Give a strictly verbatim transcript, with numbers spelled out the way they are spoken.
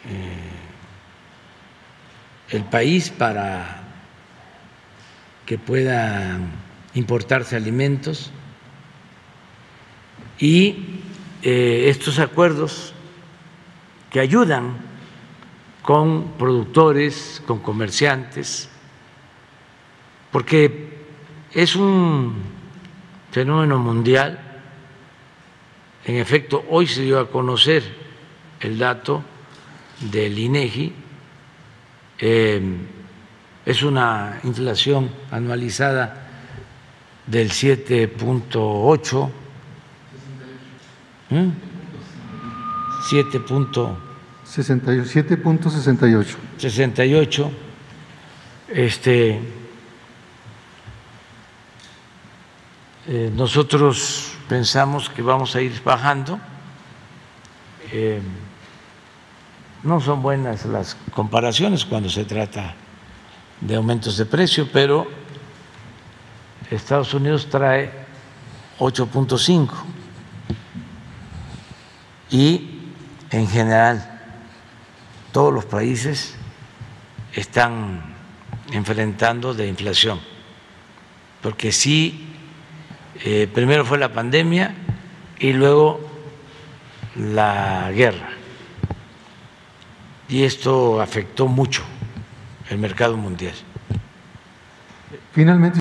eh, el país para que puedan importarse alimentos y eh, estos acuerdos que ayudan con productores, con comerciantes, porque es un fenómeno mundial. En efecto, hoy se dio a conocer el dato del INEGI, eh, es una inflación anualizada del siete punto ocho, ¿eh? siete punto siete punto sesenta y ocho. sesenta y ocho. Este, eh, nosotros pensamos que vamos a ir bajando. Eh, no son buenas las comparaciones cuando se trata de aumentos de precio, pero Estados Unidos trae ocho punto cinco y en general todos los países están enfrentando de inflación, porque sí, eh, primero fue la pandemia y luego la guerra, y esto afectó mucho el mercado mundial. Finalmente